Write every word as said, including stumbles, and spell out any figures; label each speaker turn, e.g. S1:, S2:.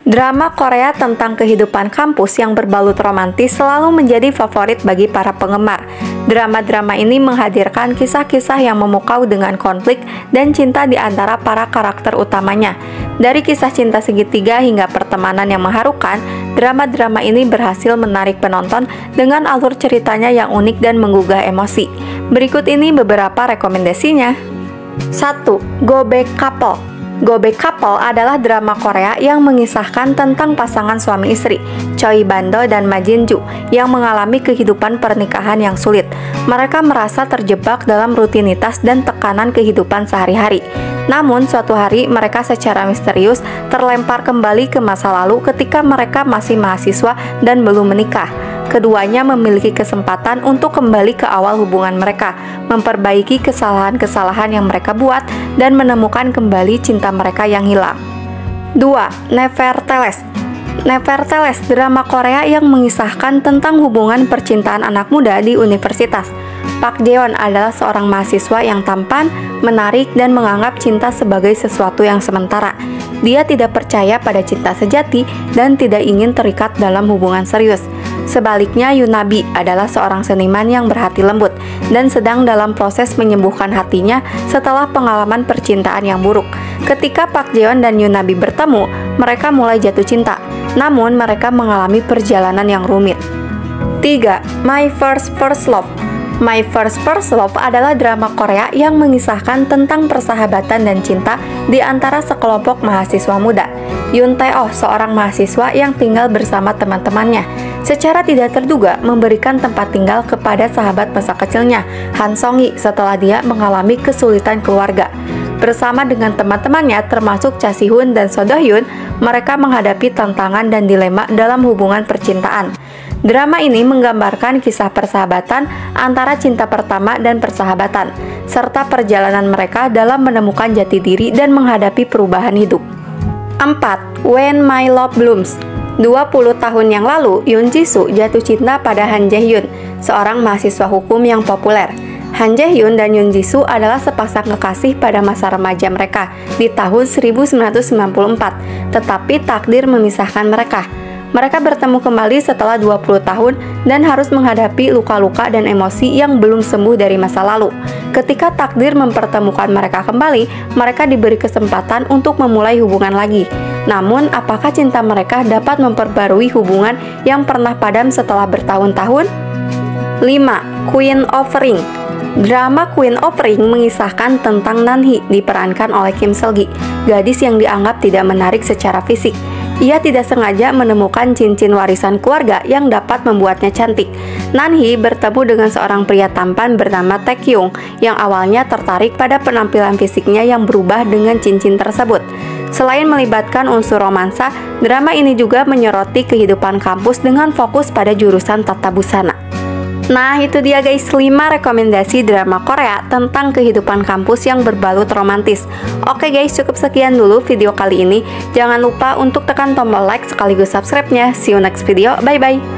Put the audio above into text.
S1: Drama Korea tentang kehidupan kampus yang berbalut romantis selalu menjadi favorit bagi para penggemar. Drama-drama ini menghadirkan kisah-kisah yang memukau dengan konflik dan cinta di antara para karakter utamanya. Dari kisah cinta segitiga hingga pertemanan yang mengharukan, drama-drama ini berhasil menarik penonton dengan alur ceritanya yang unik dan menggugah emosi. Berikut ini beberapa rekomendasinya. satu. Go Back Couple. Go Back Couple adalah drama Korea yang mengisahkan tentang pasangan suami istri, Choi Bando dan Ma Jin Ju, yang mengalami kehidupan pernikahan yang sulit. Mereka merasa terjebak dalam rutinitas dan tekanan kehidupan sehari-hari. Namun, suatu hari mereka secara misterius terlempar kembali ke masa lalu ketika mereka masih mahasiswa dan belum menikah. Keduanya memiliki kesempatan untuk kembali ke awal hubungan mereka, memperbaiki kesalahan-kesalahan yang mereka buat, dan menemukan kembali cinta mereka yang hilang. dua. Nevertheless. Nevertheless, drama Korea yang mengisahkan tentang hubungan percintaan anak muda di universitas. Park Jae-won adalah seorang mahasiswa yang tampan, menarik, dan menganggap cinta sebagai sesuatu yang sementara. Dia tidak percaya pada cinta sejati dan tidak ingin terikat dalam hubungan serius. Sebaliknya, Yunabi adalah seorang seniman yang berhati lembut dan sedang dalam proses menyembuhkan hatinya setelah pengalaman percintaan yang buruk. Ketika Park Jae-won dan Yunabi bertemu, mereka mulai jatuh cinta. Namun, mereka mengalami perjalanan yang rumit. tiga. My First First Love. My First First Love adalah drama Korea yang mengisahkan tentang persahabatan dan cinta di antara sekelompok mahasiswa muda. Yoon Tae-oh, seorang mahasiswa yang tinggal bersama teman-temannya, secara tidak terduga memberikan tempat tinggal kepada sahabat masa kecilnya, Han Song-hee, setelah dia mengalami kesulitan keluarga. Bersama dengan teman-temannya termasuk Cha Si-hoon dan So Do-hyun, mereka menghadapi tantangan dan dilema dalam hubungan percintaan. Drama ini menggambarkan kisah persahabatan antara cinta pertama dan persahabatan, serta perjalanan mereka dalam menemukan jati diri dan menghadapi perubahan hidup. empat. When My Love Blooms. dua puluh tahun yang lalu, Yoon Ji-soo jatuh cinta pada Han Jae-hyun, seorang mahasiswa hukum yang populer. Han Jae-hyun dan Yoon Ji-soo adalah sepasang kekasih pada masa remaja mereka di tahun seribu sembilan ratus sembilan puluh empat, tetapi takdir memisahkan mereka. Mereka bertemu kembali setelah dua puluh tahun dan harus menghadapi luka-luka dan emosi yang belum sembuh dari masa lalu. Ketika takdir mempertemukan mereka kembali, mereka diberi kesempatan untuk memulai hubungan lagi. Namun, apakah cinta mereka dapat memperbarui hubungan yang pernah padam setelah bertahun-tahun? lima. Queen of Ring. Drama Queen of Ring mengisahkan tentang Nan-hee diperankan oleh Kim Seol-gi, gadis yang dianggap tidak menarik secara fisik. Ia tidak sengaja menemukan cincin warisan keluarga yang dapat membuatnya cantik. Nan-hee bertemu dengan seorang pria tampan bernama Tae Kyung yang awalnya tertarik pada penampilan fisiknya yang berubah dengan cincin tersebut. Selain melibatkan unsur romansa, drama ini juga menyoroti kehidupan kampus dengan fokus pada jurusan tata busana. Nah, itu dia guys, lima rekomendasi drama Korea tentang kehidupan kampus yang berbalut romantis. Oke guys, cukup sekian dulu video kali ini. Jangan lupa untuk tekan tombol like sekaligus subscribe-nya. See you next video, bye-bye.